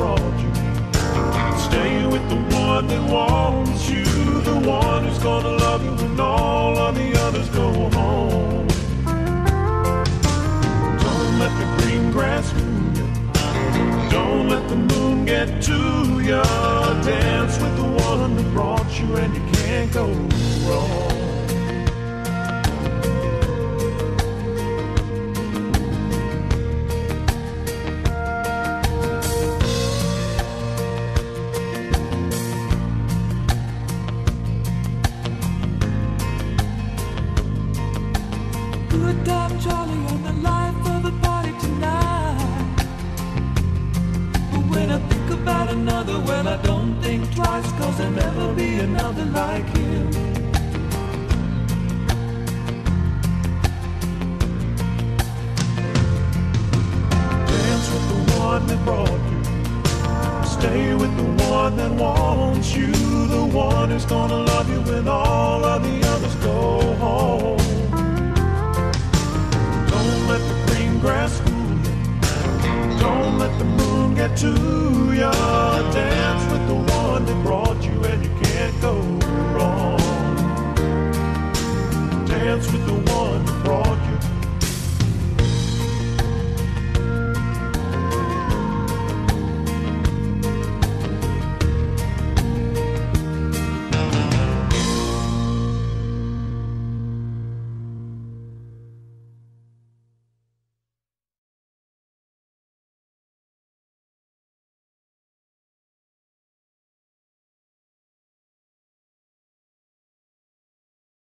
brought you. Stay with the one that wants you, the one who's gonna love you when all of the others go home. Don't let the green grass fool you. Don't let the moon get to you. Dance with the one that brought you, and you can't go wrong. Good time, Charlie, and the life of the party tonight. But when I think about another, well, I don't think twice, 'cause there'll never be another like him. Dance with the one that brought you. Stay with the one that wants you, the one who's gonna love you when all of the others go home. Don't let the green grass fool you. Don't let the moon get to you. Dance with the one that brought you, and you can't go wrong. Dance with the one